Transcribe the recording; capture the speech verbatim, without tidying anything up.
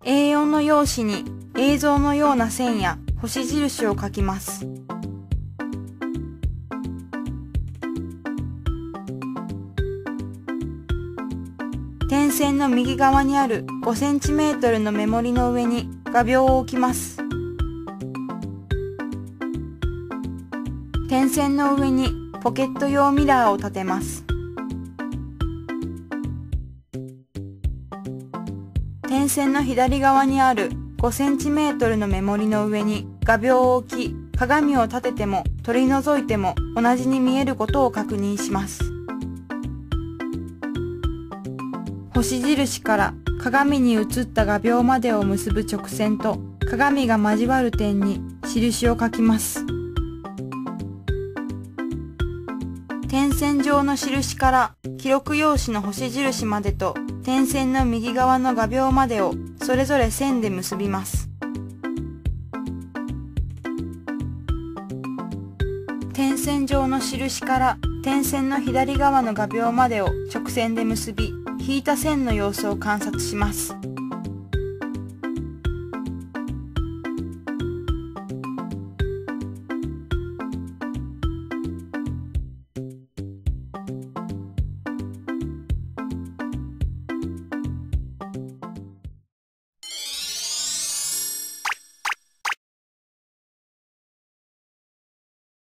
エーよん の用紙に映像のような線や星印を書きます。点線の右側にあるごセンチメートルの目盛りの上に画鋲を置きます。点線の上にポケット用ミラーを立てます。点線の左側にあるごセンチメートルの目盛りの上に画鋲を置き、鏡を立てても取り除いても同じに見えることを確認します。星印から鏡に映った画鋲までを結ぶ直線と鏡が交わる点に印を書きます。点線上の印から記録用紙の星印までと点線の右側の画鋲までをそれぞれ線で結びます。点線上の印から点線の左側の画鋲までを直線で結び、引いた線の様子を観察します。